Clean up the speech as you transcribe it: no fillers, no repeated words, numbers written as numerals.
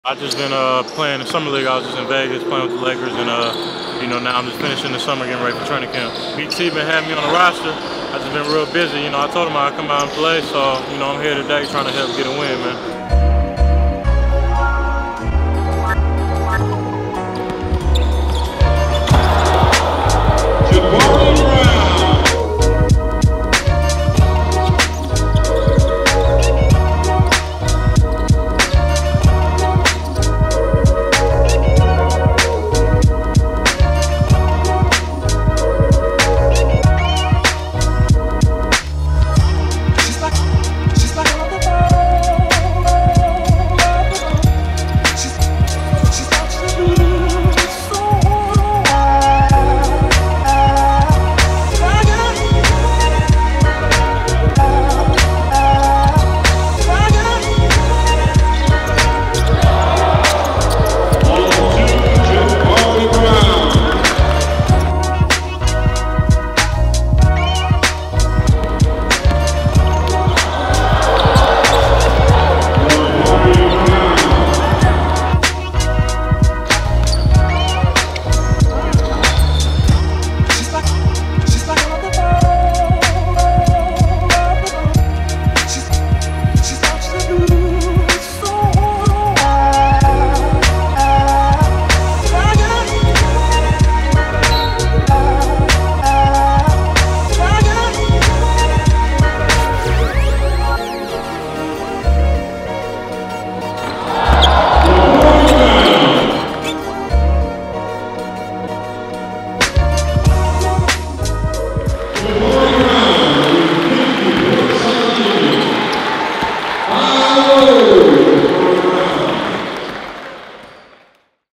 I just been playing in summer league. I was just in Vegas playing with the Lakers, and now I'm just finishing the summer, getting ready for training camp. BT been having me on the roster. I just been real busy. I told him I'd come out and play, so I'm here today trying to help get a win, man.